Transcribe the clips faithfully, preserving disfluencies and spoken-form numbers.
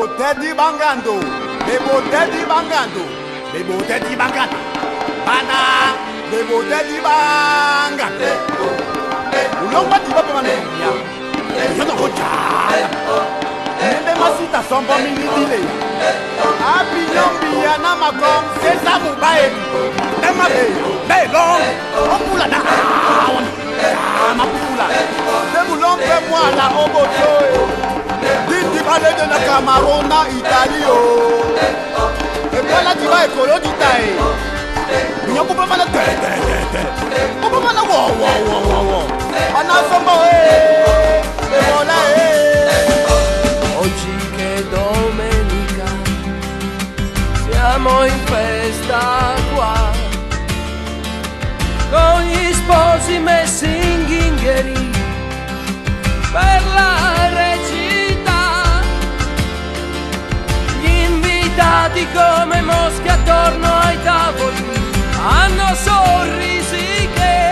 Teddy bangando, Debo Teddy bangando, Debo Teddy bangando, Bana, Debo Teddy bangando. Ulomba di baba manenya, yo no gocha. Nende masita sombo mini dile. Abi nyombi ana makom sesa mubae. Ema be, be long, opula na. Mapula. Debu long be mwana oboto. Diti balé de la Camarona Italie. Et puis là tu vas écolo d'Italie. Nous pouvons pas la tête. On peut pas la wow wow wow wow. On a son boé. Et voilà. Oggi che è domenica siamo in festa qua, con gli sposi messi in ghingheri per la recita, gli invitati come mosche attorno ai tavoli hanno sorrisi che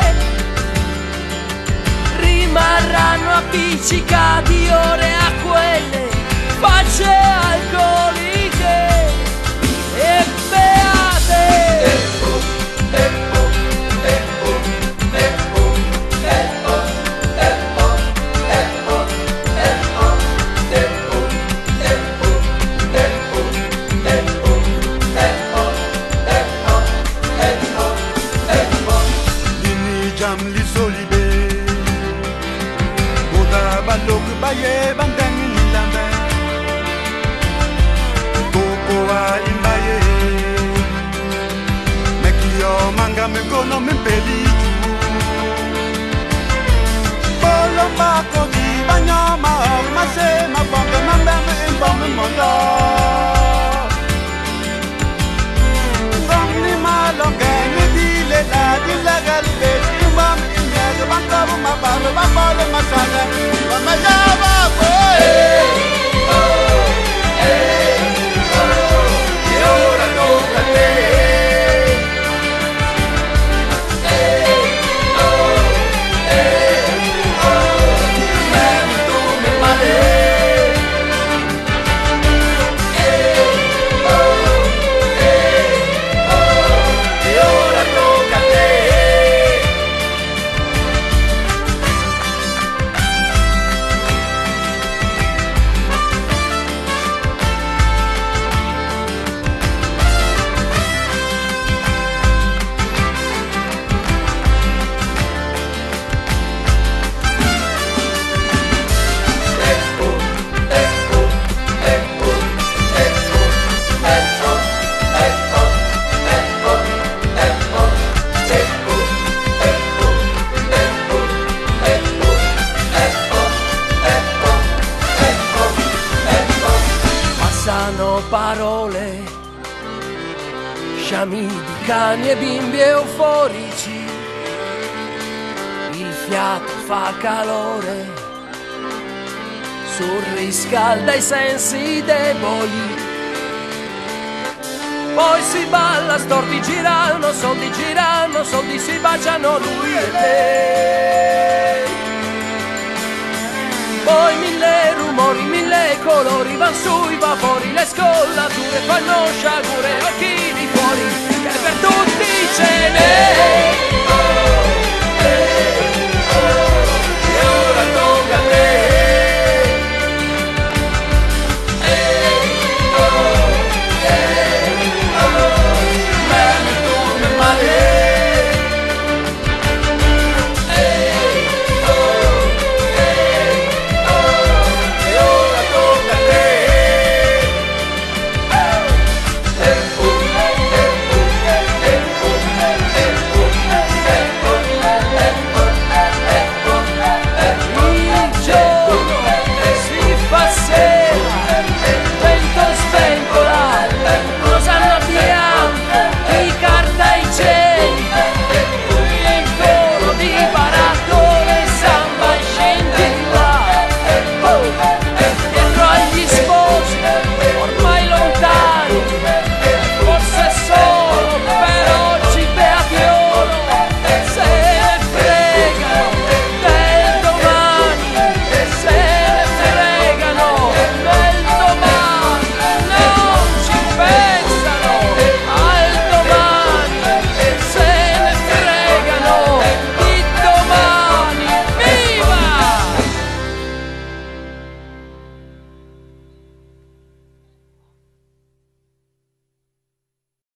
rimarranno appiccicati ore a quelle facce alcoliche e beate. Baye bandang lambe Kokoa imbaye Mekio manga megono mempeli Bolo bako di banyama Mase mabonga mambame imbame mondo Gomni malonga Nidile la dila galbe Imbam inyaga bankabu mabalo Babalo masala Mamajaba boy parole, sciami di cani e bimbi euforici, il fiato fa calore, surriscalda i sensi deboli, poi si balla, storti girano, soldi girano, soldi si baciano lui e lei. Poi mille rumori, mille colori, van sui vapori, le scollature fanno sciagure, occhi di fuori, che per tutti